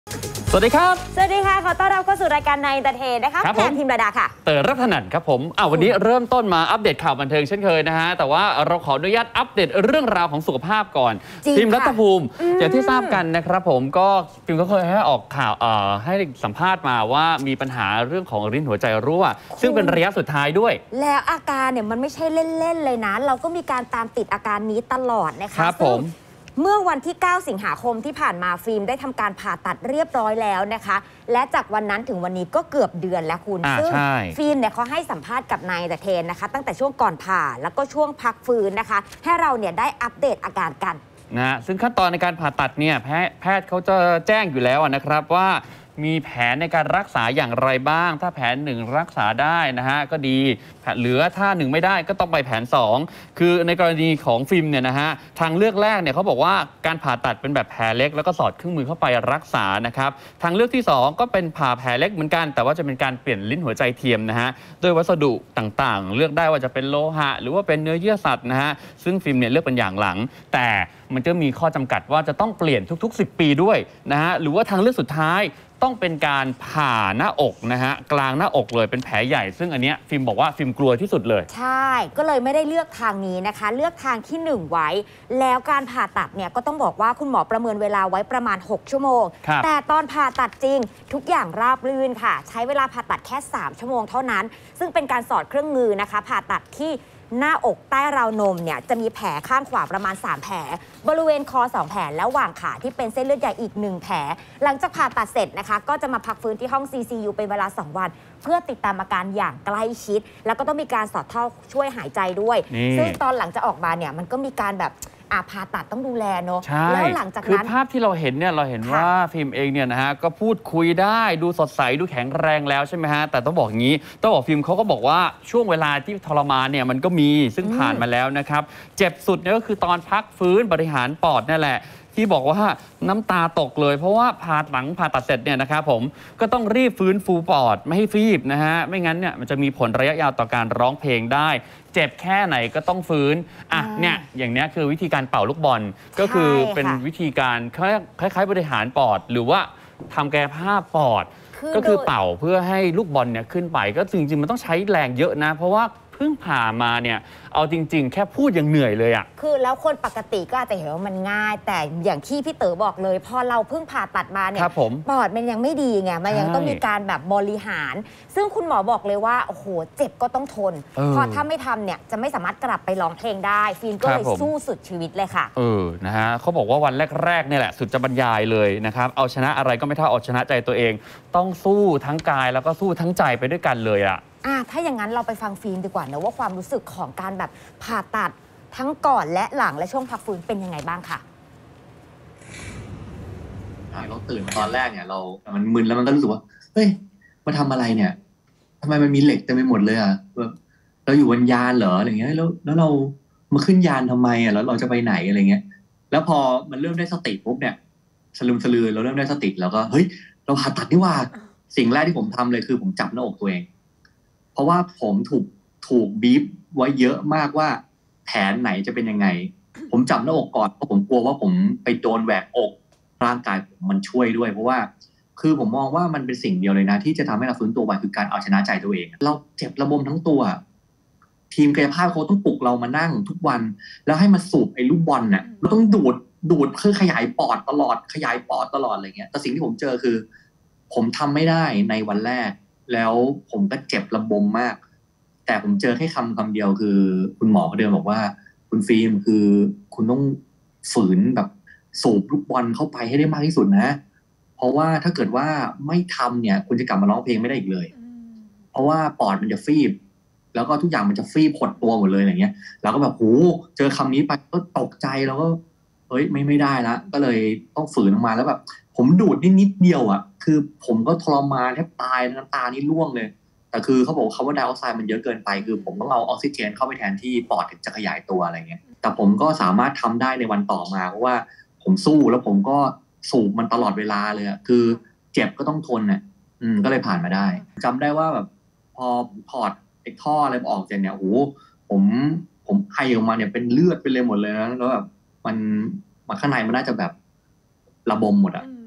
สวัสดีครับสวัสดีค่ะขอต้อนรับเข้าสู่รายการในเตอร์เทนนะคะแทนทีมระดาค่ะเต๋อรัตนันครับผมวันนี้เริ่มต้นมาอัปเดตข่าวบันเทิงเช่นเคยนะฮะแต่ว่าเราขออนุญาตอัปเดตเรื่องราวของสุขภาพก่อนฟิล์มรัฐภูมิอย่างที่ทราบกันนะครับผมก็ฟิล์มก็เคยให้ออกข่าวให้สัมภาษณ์มาว่ามีปัญหาเรื่องของลิ้นหัวใจรั่วซึ่งเป็นระยะสุดท้ายด้วยแล้วอาการเนี่ยมันไม่ใช่เล่นๆเลยนะเราก็มีการตามติดอาการนี้ตลอดนะคะครับผมเมื่อวันที่ 9 สิงหาคมที่ผ่านมาฟิล์มได้ทำการผ่าตัดเรียบร้อยแล้วนะคะและจากวันนั้นถึงวันนี้ก็เกือบเดือนแล้วคุณซึ่งฟิล์มเนี่ยเขาให้สัมภาษณ์กับนายแต่เทนนะคะตั้งแต่ช่วงก่อนผ่าแล้วก็ช่วงพักฟื้นนะคะให้เราเนี่ยได้อัปเดตอาการกันนะซึ่งขั้นตอนในการผ่าตัดเนี่ยแพทย์เขาจะแจ้งอยู่แล้วนะครับว่ามีแผนในการรักษาอย่างไรบ้างถ้าแผน1รักษาได้นะฮะก็ดีเหลือถ้า1ไม่ได้ก็ต้องไปแผน2คือในกรณีของฟิล์มเนี่ยนะฮะทางเลือกแรกเนี่ยเขาบอกว่าการผ่าตัดเป็นแบบแผลเล็กแล้วก็สอดเครื่องมือเข้าไปรักษานะครับทางเลือกที่2ก็เป็นผ่าแผลเล็กเหมือนกันแต่ว่าจะเป็นการเปลี่ยนลิ้นหัวใจเทียมนะฮะโดยวัสดุต่างๆเลือกได้ว่าจะเป็นโลหะหรือว่าเป็นเนื้อเยื่อสัตว์นะฮะซึ่งฟิล์มเนี่ยเลือกเป็นอย่างหลังแต่มันจะมีข้อจำกัดว่าจะต้องเปลี่ยนทุกๆ10 ปีด้วยนะฮะหรือว่าทางเลือกสุดท้ายต้องเป็นการผ่าหน้าอกนะฮะกลางหน้าอกเลยเป็นแผลใหญ่ซึ่งอันเนี้ยฟิล์มบอกว่าฟิล์มกลัวที่สุดเลยใช่ก็เลยไม่ได้เลือกทางนี้นะคะเลือกทางที่1ไว้แล้วการผ่าตัดเนี่ยก็ต้องบอกว่าคุณหมอประเมินเวลาไว้ประมาณ6 ชั่วโมงแต่ตอนผ่าตัดจริงทุกอย่างราบรื่นค่ะใช้เวลาผ่าตัดแค่3 ชั่วโมงเท่านั้นซึ่งเป็นการสอดเครื่องมือนะคะผ่าตัดที่หน้าอกใต้ราวนมเนี่ยจะมีแผลข้างขวาประมาณ3 แผลบริเวณคอ2 แผลแล้วหว่างขาที่เป็นเส้นเลือดใหญ่อีก1 แผลหลังจากผ่าตัดเสร็จนะคะก็จะมาพักฟื้นที่ห้อง CCU เป็นเวลา2 วันเพื่อติดตามอาการอย่างใกล้ชิดแล้วก็ต้องมีการสอดท่อช่วยหายใจด้วยซึ่งตอนหลังจะออกมาเนี่ยมันก็มีการแบบผ่าตัดต้องดูแลเนาะแล้วหลังจากนั้นคือภาพที่เราเห็นเนี่ยเราเห็นว่าฟิล์มเองเนี่ยนะฮะก็พูดคุยได้ดูสดใสดูแข็งแรงแล้วใช่ไหมฮะแต่ต้องบอกอย่างนี้ต้องบอกฟิล์มเขาก็บอกว่าช่วงเวลาที่ทรมานเนี่ยมันก็มีซึ่งผ่านมาแล้วนะครับเจ็บสุดเนี่ยก็คือตอนพักฟื้นบริหารปอดนั่นแหละที่บอกว่าน้ำตาตกเลยเพราะว่าหลังผ่าตัดเสร็จเนี่ยนะครับผมก็ต้องรีบฟื้นฟูปอดไม่ให้ฟีบนะฮะไม่งั้นเนี่ยมันจะมีผลระยะยาวต่อการร้องเพลงได้เจ็บแค่ไหนก็ต้องฟื้นเนี่ยอย่างนี้คือวิธีการเป่าลูกบอลก็คือเป็นวิธีการคล้ายๆบริหารปอดหรือว่าทำกายภาพปอดก็คือเป่าเพื่อให้ลูกบอลเนี่ยขึ้นไปก็จริงๆมันต้องใช้แรงเยอะนะเพราะว่าเพิ่งผ่ามาเนี่ยเอาจริงๆแค่พูดยังเหนื่อยเลยอ่ะคือแล้วคนปกติก็อาจจะเห็นว่ามันง่ายแต่อย่างที่พี่เต๋อบอกเลยพอเราเพิ่งผ่าตัดมาเนี่ยปอดมันยังไม่ดีไงมันยังต้องมีการแบบบริหารซึ่งคุณหมอบอกเลยว่าโอ้โหเจ็บก็ต้องทนเพราะถ้าไม่ทำเนี่ยจะไม่สามารถกลับไปร้องเพลงได้ฟิล์มก็เลยสู้สุดชีวิตเลยค่ะนะฮะเขาบอกว่าวันแรกๆเนี่ยแหละสุดจะบรรยายเลยนะครับเอาชนะอะไรก็ไม่เท่าเอาชนะใจตัวเองต้องสู้ทั้งกายแล้วก็สู้ทั้งใจไปด้วยกันเลยอ่ะถ้าอย่างนั้นเราไปฟังฟิล์มดีกว่านะว่าความรู้สึกของการแบบผ่าตัดทั้งก่อนและหลังและช่วงพักฟื้นเป็นยังไงบ้างค่ะเราตื่นตอนแรกเนี่ยมันมึนแล้วมันก็รู้สึกว่าเฮ้ยมาทำอะไรเนี่ยทำไมมันมีเหล็กเต็มไปหมดเลยอ่ะเราอยู่บนยานเหรออะไรเงี้ยแล้วเรามาขึ้นยานทำไมอ่ะแล้วเราจะไปไหนอะไรเงี้ยแล้วพอมันเริ่มได้สติปุ๊บเนี่ยสลืมสลือเราเริ่มได้สติแล้วก็เฮ้ยเราผ่าตัดนี่ว่าสิ่งแรกที่ผมทำเลยคือผมจับหน้าอกตัวเองเพราะว่าผมถูกบีบไว้เยอะมากว่าแผนไหนจะเป็นยังไงผมจับหน้าอกก่อนเพราะผมกลัวว่าผมไปโดนแหวกอกร่างกายผมมันช่วยด้วยเพราะว่าคือผมมองว่ามันเป็นสิ่งเดียวเลยนะที่จะทำให้เราฟื้นตัวไวคือการเอาชนะใจตัวเองเราเจ็บระบมทั้งตัวทีมกายภาพเขาต้องปลุกเรามานั่งทุกวันแล้วให้มาสูบไอ้ลูกบอลเนี่ยเราต้องดูดเพื่อขยายปอดตลอดอะไรเงี้ยแต่สิ่งที่ผมเจอคือผมทำไม่ได้ในวันแรกแล้วผมก็เจ็บระบมมากแต่ผมเจอแค่คำเดียวคือคุณหมอเขาเดินบอกว่าคุณฟิล์มคือคุณต้องฝืนแบบสูบลูกบอลเข้าไปให้ได้มากที่สุดนะเพราะว่าถ้าเกิดว่าไม่ทำเนี่ยคุณจะกลับมาร้องเพลงไม่ได้อีกเลยเพราะว่าปอดมันจะฟีบแล้วก็ทุกอย่างมันจะฟีบหดตัวหมดเลยอะไรเงี้ยเราก็แบบโหเจอคำนี้ไปก็ตกใจแล้วก็เฮ้ยไม่ได้ละก็เลยต้องฝืนออกมาแล้วแบบผมดูดนิดเดียวอ่ะคือผมก็ทรมานแทบตายน้ำตานี่ร่วงเลยแต่คือเขาบอกคาร์บอนไดออกไซด์มันเยอะเกินไปคือผมต้องเอาออกซิเจนเข้าไปแทนที่ปอดถึงจะขยายตัวอะไรเงี้ยแต่ผมก็สามารถทำได้ในวันต่อมาเพราะว่าผมสู้แล้วผมก็สูบมันตลอดเวลาเลยอ่ะคือเจ็บก็ต้องทนเนี่ยก็เลยผ่านมาได้จำได้ว่าแบบพอถอดไอ้ท่ออะไรออกเสร็จเนี่ยโอ้ผมไอออกมาเนี่ยเป็นเลือดไปเลยหมดเลยนะแล้วแบบมันข้างในมันน่าจะแบบระบมหมดอ่ะ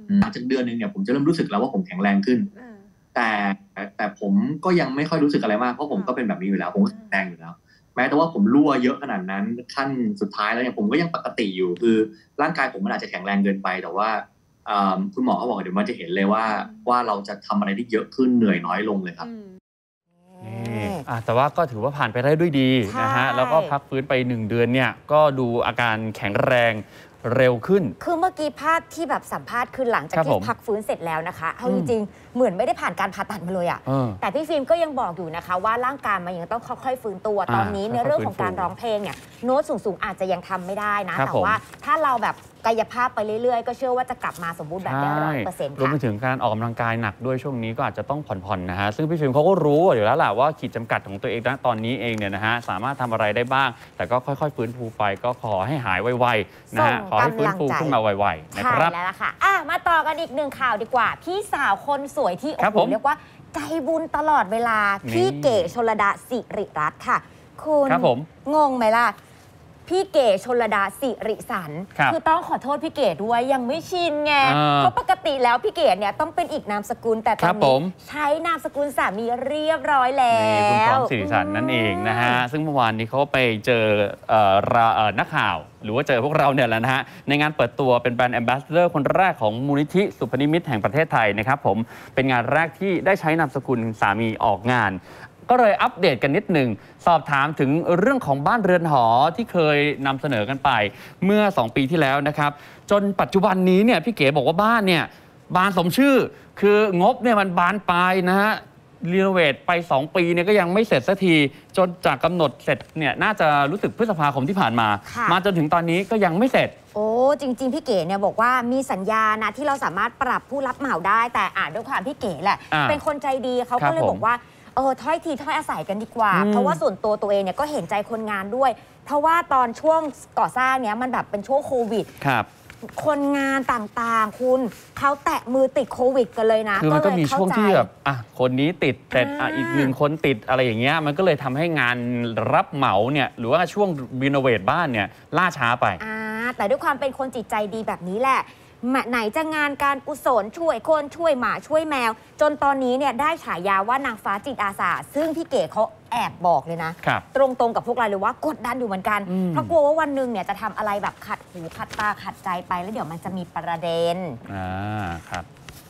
หลังจากเดือนนึงเนี่ยผมจะเริ่มรู้สึกแล้วว่าผมแข็งแรงขึ้นแต่ผมก็ยังไม่ค่อยรู้สึกอะไรมากเพราะผมก็เป็นแบบนี้อยู่แล้วผมก็แข็งแรงอยู่แล้วแม้แต่ว่าผมรั่วเยอะขนาดนั้นขั้นสุดท้ายแล้วเนี่ยผมก็ยังปกติอยู่คือร่างกายผมมันอาจจะแข็งแรงเกินไปแต่ว่าคุณหมอเขาบอกเดี๋ยวมันจะเห็นเลยว่าเราจะทำอะไรได้เยอะขึ้นเหนื่อยน้อยลงเลยครับแต่ว่าก็ถือว่าผ่านไปได้ด้วยดีนะฮะแล้วก็พักฟื้นไป1 เดือนเนี่ยก็ดูอาการแข็งแรงเร็วขึ้นคือเมื่อกี้ภาพที่แบบสัมภาษณ์คือหลังจากที่พักฟื้นเสร็จแล้วนะคะเอาจริงๆเหมือนไม่ได้ผ่านการผ่าตัดมาเลยแต่พี่ฟิล์มก็ยังบอกอยู่นะคะว่าร่างกายมันยังต้องค่อยๆฟื้นตัวตอนนี้ในเรื่องของการร้องเพลงเนี่ยโน้ตสูงๆอาจจะยังทำไม่ได้นะแต่ว่าถ้าเราแบบกายภาพไปเรื่อยๆก็เชื่อว่าจะกลับมาสมบูรณ์แบบได้100% รวมไปถึงการออกกำลังกายหนักด้วยช่วงนี้ก็อาจจะต้องผ่อนๆนะฮะซึ่งพี่ฟิล์มเขาก็รู้อยู่แล้วแหละว่าขีดจำกัดของตัวเองนะตอนนี้เองเนี่ยนะฮะสามารถทำอะไรได้บ้างแต่ก็ค่อยๆฟื้นฟูไปก็ขอให้หายไวๆนะฮะขอให้ฟื้นฟูขึ้นมาไวๆนะครับใช่แล้วล่ะค่ะมาต่อกันอีก1 ข่าวดีกว่าพี่สาวคนสวยที่โอ้โหเรียกว่าใจบุญตลอดเวลาพี่เก๋ชลดาสิริรัตน์ค่ะคุณงงไหมล่ะพี่เก๋ชลดาสิริสันคือต้องขอโทษพี่เก๋ด้วยยังไม่ชินไงเพราะปกติแล้วพี่เก๋เนี่ยต้องเป็นอีกนามสกุลแต่ตอนนี้ใช้นามสกุลสามีเรียบร้อยแล้วคุณพร้อมสิริสันนั่นเองนะฮะซึ่งเมื่อวานนี้เขาไปเจอนักข่าวหรือว่าเจอพวกเราเนี่ยแหละนะฮะในงานเปิดตัวเป็นแบรนด์แอมบาสเดอร์คนแรกของมูลนิธิสุพนิมิตแห่งประเทศไทยนะครับผมเป็นงานแรกที่ได้ใช้นามสกุลสามีออกงานก็เลยอัปเดตกันนิดหนึ่งสอบถามถึงเรื่องของบ้านเรือนหอที่เคยนำเสนอกันไปเมื่อ2 ปีที่แล้วนะครับจนปัจจุบันนี้เนี่ยพี่เก๋บอกว่าบ้านเนี่ยบานสมชื่อคืองบเนี่ยมันบานปลายนะฮะรีโนเวทไป2 ปีเนี่ยก็ยังไม่เสร็จสักทีจนจากกำหนดเสร็จเนี่ยน่าจะรู้สึกพฤษภาคมที่ผ่านมามาจนถึงตอนนี้ก็ยังไม่เสร็จโอ้จริงๆพี่เก๋เนี่ยบอกว่ามีสัญญานะที่เราสามารถปรับผู้รับเหมาได้แต่ด้วยความพี่เก๋แหละเป็นคนใจดีเขาก็เลยบอกว่าถ้อยทีถ้อยอาศัยกันดีกว่าเพราะว่าส่วนตัวเองเนี่ยก็เห็นใจคนงานด้วยเพราะว่าตอนช่วงก่อสร้างเนี้ยมันแบบเป็นช่วงโควิดคนงานต่างๆคุณเขาแตะมือติดโควิดกันเลยนะคือมันก็มีช่วงที่แบบคนนี้ติดแต่อีก1 คนติดอะไรอย่างเงี้ยมันก็เลยทำให้งานรับเหมาเนี่ยหรือว่าช่วงรีโนเวทบ้านเนี่ยล่าช้าไปแต่ด้วยความเป็นคนจิตใจดีแบบนี้แหละไหนจะงานการกุศลช่วยคนช่วยหมาช่วยแมวจนตอนนี้เนี่ยได้ฉายาว่านางฟ้าจิตอาสาซึ่งพี่เก๋เขาแอบบอกเลยนะตรงๆกับพวกเราเลยว่ากดดันอยู่เหมือนกันเพราะกลัวว่าวันหนึ่งเนี่ยจะทำอะไรแบบขัดหูขัดตาขัดใจไปแล้วเดี๋ยวมันจะมีประเด็นครับ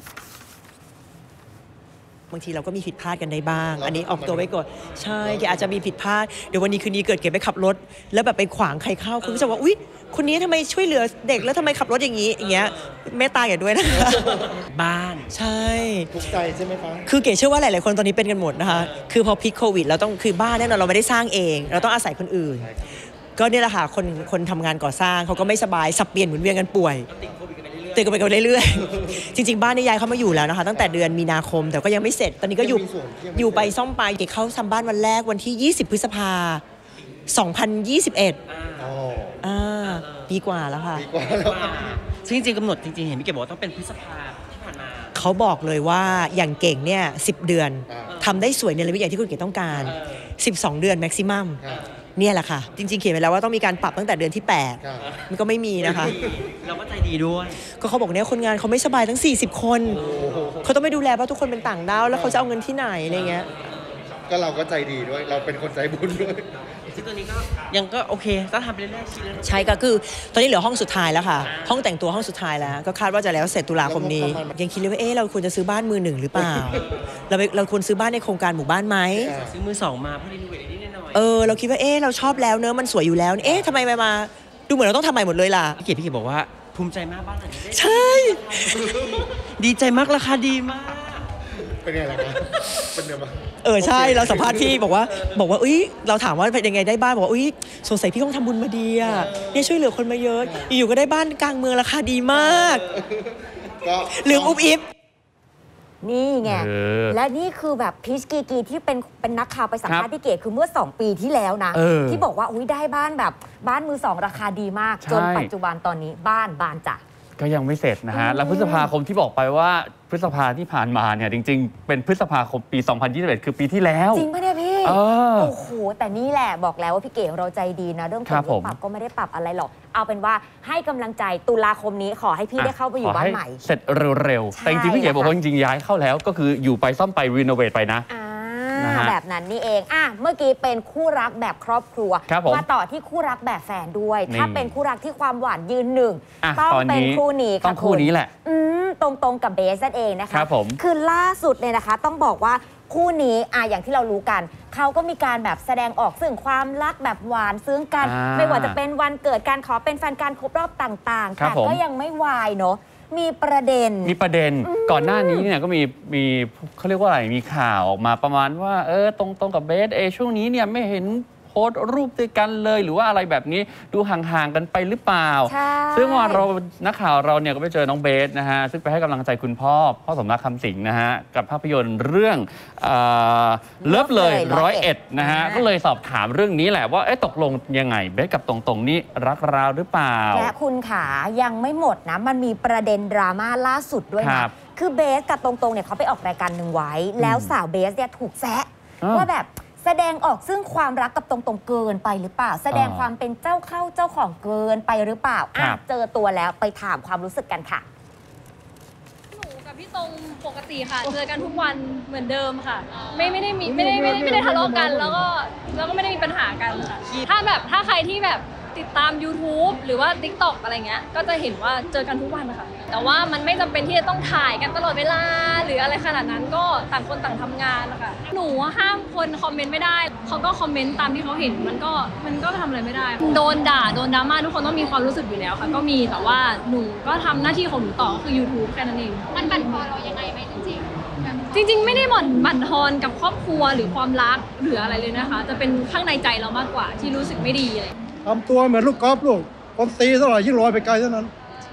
บางทีเราก็มีผิดพลาดกันได้บ้างอันนี้ออกตัวไว้ก่อนใช่แกอาจจะมีผิดพลาดเดี๋ยววันนี้คืนนี้เกิดแกไปขับรถแล้วแบบไปขวางใครเข้าคุณก็จะว่าอุ๊ยคนนี้ทำไมช่วยเหลือเด็กแล้วทำไมขับรถอย่างเงี้ยเมตตาแกด้วยนะบ้านใช่ทุกใจใช่ไหมคะคือเก๋เชื่อว่าหลายๆคนตอนนี้เป็นกันหมดนะคะคือพอพิษโควิดเราต้องคือบ้านแน่นอนเราไม่ได้สร้างเองเราต้องอาศัยคนอื่นก็เนี่ยแหละค่ะคนทำงานก่อสร้างเขาก็ไม่สบายสับเปลี่ยนหมุนเวียนกันป่วยติดกันไปเรื่อยๆจริงๆบ้านนี่ย้ายเข้ามาอยู่แล้วนะคะตั้งแต่เดือนมีนาคมแต่ก็ยังไม่เสร็จตอนนี้ก็อยู่ไปซ่อมไปเก๋เข้าทำบ้านวันแรกวันที่20 พฤษภา2021ปีกว่าแล้วค่ะซึ่งจริงๆกำหนดจริงๆเห็นพี่เก๋บอกว่าต้องเป็นพฤษภาที่ผ่านมาเขาบอกเลยว่าอย่างเก่งเนี่ย10 เดือนทำได้สวยในระดับที่คุณเก๋ต้องการ12 เดือนแม็กซิมัมเนี่ยแหละค่ะจริงๆเขียนไว้แล้วว่าต้องมีการปรับตั้งแต่เดือนที่8มันก็ไม่มีนะคะเราก็ใจดีด้วยก็เขาบอกเนี่ยคนงานเขาไม่สบายทั้ง40 คนเขาต้องไม่ดูแลเพราะทุกคนเป็นต่างด้าวแล้วเขาจะเอาเงินที่ไหนอะไรเงี้ยก็เราก็ใจดีด้วยเราเป็นคนใจบุญด้วยซึ่งตัวนี้ก็ยังก็โอเคต้องทำไปเรื่อยๆใช่ก็คือตอนนี้เหลือห้องสุดท้ายแล้วค่ะห้องแต่งตัวห้องสุดท้ายแล้วก็คาดว่าจะแล้วเสร็จตุลาคมนี้ยังคิดเลยว่าเราควรจะซื้อบ้านมือ 1หรือเปล่าเราควรซื้อบ้านในโครงการหมู่บ้านไหมซื้อมือ 2มาเพื่อรีโนเวทนิดหน่อยเราคิดว่าเราชอบแล้วเนอะมันสวยอยู่แล้วทำไมมาดูเหมือนเราต้องทำใหม่หมดเลยล่ะพี่เก๋บอกว่าภูมิใจมากบ้านหลังนี้ใช่ดีใจมากราคาดีมากเป็นไงล่ะครับเป็นไงบ้างใช่เราสัมภาษณ์พี่บอกว่าเราถามว่าเป็นยังไงได้บ้านบอกว่าสงสัยพี่คงทำบุญมาดีเนี่ยช่วยเหลือคนมาเยอะอยู่ก็ได้บ้านกลางเมืองราคาดีมากเหลืองอุบอิบนี่ไงและนี่คือแบบพีชกีที่เป็นนักข่าวไปสัมภาษณ์พี่เก๋คือเมื่อ2 ปีที่แล้วนะที่บอกว่าได้บ้านแบบบ้านมือ 2ราคาดีมากจนปัจจุบันตอนนี้บ้านบานจ้ะก็ยังไม่เสร็จนะฮะแล้วพฤษภาคมที่บอกไปว่าพฤษภาที่ผ่านมาเนี่ยจริงๆเป็นพฤษภาคมปี2021คือปีที่แล้วจริงปะเนี่ยพี่โอ้โหแต่นี่แหละบอกแล้วว่าพี่เก๋เราใจดีนะเรื่องของปรับก็ไม่ได้ปรับอะไรหรอกเอาเป็นว่าให้กำลังใจตุลาคมนี้ขอให้พี่ได้เข้าไปอยู่บ้านใหม่เสร็จเร็วๆแต่จริงๆพี่เก๋บอกว่าจริงๆย้ายเข้าแล้วก็คืออยู่ไปซ่อมไปรีโนเวทไปนะแบบนั้นนี่เองเมื่อกี้เป็นคู่รักแบบครอบครัวมาต่อที่คู่รักแบบแฟนด้วยถ้าเป็นคู่รักที่ความหวานยืนหนึ่งต้องเป็นคู่นี้ค่ะต้องคู่นี้แหละตรงกับเบสนั่นเองนะคะครับผมคือล่าสุดเนี่ยนะคะต้องบอกว่าคู่นี้อย่างที่เรารู้กันเขาก็มีการแบบแสดงออกซึ่งความรักแบบหวานซึ้งกันไม่ว่าจะเป็นวันเกิดการขอเป็นแฟนการครบรอบต่างๆแต่ก็ยังไม่วายเนาะมีประเด็นก่อนหน้านี้เนี่ยก็มีเขาเรียกว่าอะไรมีข่าวออกมาประมาณว่าตรงกับเบสช่วงนี้เนี่ยไม่เห็นโพสต์รูปด้วยกันเลยหรือว่าอะไรแบบนี้ดูห่างๆกันไปหรือเปล่าซึ่งว่านักข่าวเราเนี่ยก็ไปเจอน้องเบสนะฮะซึ่งไปให้กำลังใจคุณพ่อสมรักคำสิงห์นะฮะกับภาพยนตร์เรื่องเลิฟเลย101นะฮะก็เลยสอบถามเรื่องนี้แหละว่าตกลงยังไงเบสกับตรงๆนี่รักเราหรือเปล่าและคุณขายังไม่หมดนะมันมีประเด็นดราม่าล่าสุดด้วยนะคือเบสกับตรงๆเนี่ยเขาไปออกรายการหนึ่งไว้แล้วสาวเบสเนี่ยถูกแซะว่าแบบแสดงออกซึ่งความรักกับตรงๆเกินไปหรือเปล่าแสดงความเป็นเจ้าเข้าเจ้าของเกินไปหรือเปล่าเจอตัวแล้วไปถามความรู้สึกกันค่ะหนูกับพี่ตรงปกติค่ะเจอกันทุกวันเหมือนเดิมค่ะไม่ได้ทะเลาะกันแล้วก็ไม่ได้มีปัญหากันค่ะถ้าใครที่แบบติดตาม YouTube หรือว่า TikTok อะไรเงี้ยก็จะเห็นว่าเจอกันทุกวันค่ะแต่ว่ามันไม่จำเป็นที่จะต้องถ่ายกันตลอดเวลาหรืออะไรขนาดนั้นก็ต่างคนต่างทำงานนะคะหนูห้ามคนคอมเมนต์ไม่ได้เขาก็คอมเมนต์ตามที่เขาเห็นมันก็ทำอะไรไม่ได้โดนด่าโดนดราม่าทุกคนต้องมีความรู้สึกอยู่แล้วค่ะก็มีแต่ว่าหนูก็ทำหน้าที่ของหนูต่อคือ YouTube แค่นั้นเองมันบั่นทอนเรายังไงไหมจริงไม่ได้บั่นทอนกับครอบครัวหรือความรักหรืออะไรเลยนะคะจะเป็นข้างในใจเรามากกว่าที่รู้สึกไม่ดีเลยทำตัวเหมือนลูกกอล์ฟลูกคนตีเท่าไหร่ยิ่งลอยไปไกลเท่านั้น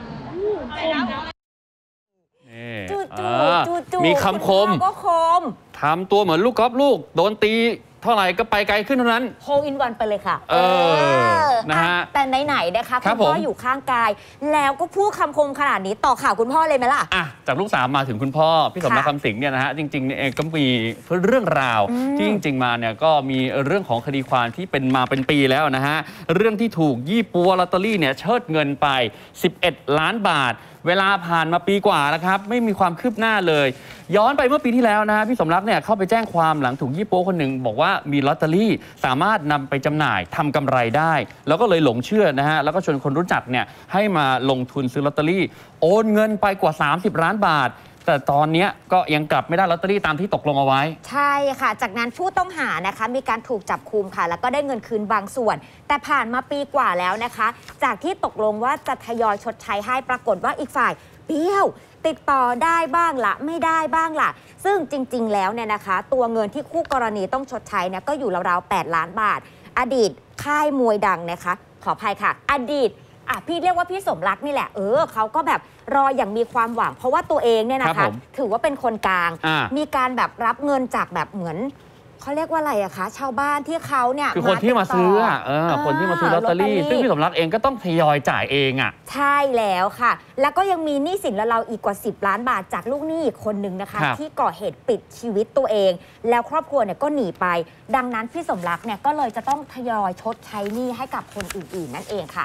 มีคำคมทำตัวเหมือนลูกกอล์ฟลูกโดนตีเท่าไหร่ก็ไปไกลขึ้นเท่านั้นโฮอินวันไปเลยค่ะนะฮะแต่ไหนๆนะคะคุณพ่ออยู่ข้างกายแล้วก็พูดคำคมขนาดนี้ต่อข่าวคุณพ่อเลยไหมล่ะจากลูกสาวมาถึงคุณพ่อพี่สมรักคำสิงห์เนี่ยนะฮะจริงๆเนี่ยก็มีเรื่องราวที่จริงๆมาเนี่ยก็มีเรื่องของคดีความที่เป็นมาเป็นปีแล้วนะฮะเรื่องที่ถูกยี่ปัวลอตเตอรี่เนี่ยเชิดเงินไป11 ล้านบาทเวลาผ่านมาปีกว่าแล้วครับไม่มีความคืบหน้าเลยย้อนไปเมื่อปีที่แล้วนะฮะพี่สมรักเนี่ยเข้าไปแจ้งความหลังถูกยี่โป๊คนหนึ่งบอกว่ามีลอตเตอรี่สามารถนำไปจำหน่ายทำกำไรได้แล้วก็เลยหลงเชื่อนะฮะแล้วก็ชวนคนรู้จักเนี่ยให้มาลงทุนซื้อลอตเตอรี่โอนเงินไปกว่า30 ล้านบาทแต่ตอนนี้ก็ยังกลับไม่ได้ลอตเตอรี่ตามที่ตกลงเอาไว้ใช่ค่ะจากนั้นผู้ต้องหานะคะมีการถูกจับกุมค่ะแล้วก็ได้เงินคืนบางส่วนแต่ผ่านมาปีกว่าแล้วนะคะจากที่ตกลงว่าจะทยอยชดใช้ให้ปรากฏว่าอีกฝ่ายเบี้ยวติดต่อได้บ้างละไม่ได้บ้างละซึ่งจริงๆแล้วเนี่ยนะคะตัวเงินที่คู่กรณีต้องชดใช้เนี่ยก็อยู่ราวๆ8 ล้านบาทอดีตค่ายมวยดังนะคะขออภัยค่ะอดีตพี่เรียกว่าพี่สมรักนี่แหละเขาก็แบบรออย่างมีความหวังเพราะว่าตัวเองเนี่ยนะคะถือว่าเป็นคนกลางมีการแบบรับเงินจากแบบเหมือนเขาเรียกว่าอะไรอะคะชาวบ้านที่เขาเนี่ยคือคนที่มาซื้อคนที่มาซื้อลอตเตอรี่ซึ่งพี่สมรักเองก็ต้องทยอยจ่ายเองใช่แล้วค่ะแล้วก็ยังมีหนี้สินเราอีกกว่า10 ล้านบาทจากลูกหนี้อีกคนนึงนะคะที่ก่อเหตุปิดชีวิตตัวเองแล้วครอบครัวเนี่ยก็หนีไปดังนั้นพี่สมรักเนี่ยก็เลยจะต้องทยอยชดใช้หนี้ให้กับคนอื่นๆนั่นเองค่ะ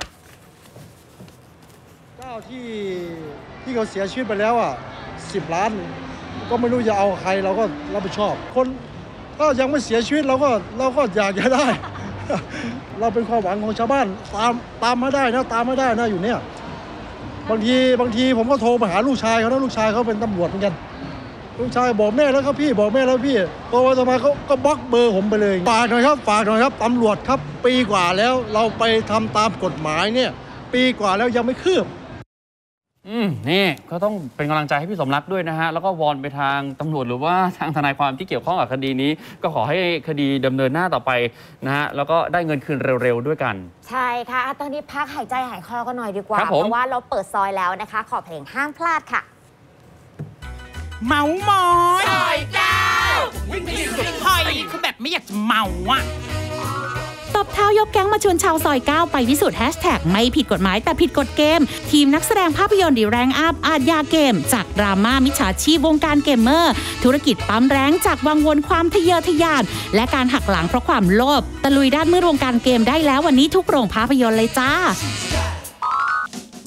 เจ้าที่เขาเสียชีวิตไปแล้ว10 ล้านก็ไม่รู้จะเอาใครเราก็รับผิดชอบคนก็ยังไม่เสียชีวิตเราก็อยากจะได้ เราเป็นความหวังของชาวบ้านตามมาได้นะตามมาได้นะอยู่เนี่ยบางทีผมก็โทรมาหาลูกชายเขานะลูกชายเขาเป็นตำรวจเหมือนกันลูกชายบอกแม่แล้วครับพี่บอกแม่แล้วพี่โทรมาเขาก็บล็อกเบอร์ผมไปเลยฝากหน่อยครับตำรวจครับปีกว่าแล้วเราไปทำตามกฎหมายเนี่ยปีกว่าแล้วยังไม่คืบนี่ก็ต้องเป็นกำลังใจให้พี่สมรักด้วยนะฮะแล้วก็วอนไปทางตำรวจหรือว่าทางทนายความที่เกี่ยวข้องกับคดีนี้ก็ขอให้คดีดำเนินหน้าต่อไปนะฮะแล้วก็ได้เงินคืนเร็วๆด้วยกันใช่ค่ะตอนนี้พักหายใจหายคอกันหน่อยดีกว่าเพราะว่าเราเปิดซอยแล้วนะคะขอเพลงห้ามพลาดค่ะเมามอยซอย9วิ่งที่สุดหอยคือแบบไม่อยากจะเมาตบเท้ายกแก๊งมาชวนชาวซอย9ไปพิสูจน์แฮชแท็กไม่ผิดกฎหมายแต่ผิดกฎเกมทีมนักแสดงภาพยนตร์ดีแรงอัพอาทยาเกมจากดราม่ามิจฉาชีพวงการเกมเมอร์ธุรกิจปั๊มแรงจากวังวนความทะเยอทะยานและการหักหลังเพราะความโลภตะลุยด้านมืดวงการเกมได้แล้ววันนี้ทุกโรงภาพยนตร์เลยจ้า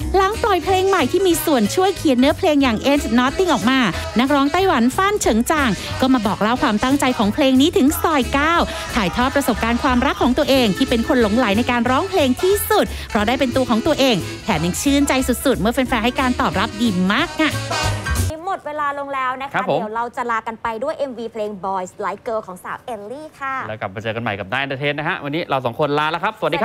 หลังปล่อยเพลงใหม่ที่มีส่วนช่วยเขียนเนื้อเพลงอย่าง Ain't Nothing ออกมานักร้องไต้หวันฟ้านเฉิงจางก็มาบอกเล่าความตั้งใจของเพลงนี้ถึงซอย9ถ่ายทอดประสบการณ์ความรักของตัวเองที่เป็นคนหลงใหลในการร้องเพลงที่สุดเพราะได้เป็นตัวของตัวเองแถมยังชื่นใจสุดๆเมื่อแฟนๆให้การตอบรับดีมากอ่ะหมดเวลาลงแล้วนะคะเดี๋ยวเราจะลากันไปด้วย MV เพลง Boys Like Girl ของสาวเอลลี่ค่ะแล้วกลับมาเจอกันใหม่กับนายเอนเตอร์เทนนะฮะวันนี้เรา2 คนลาแล้วครับสวัสดีครับ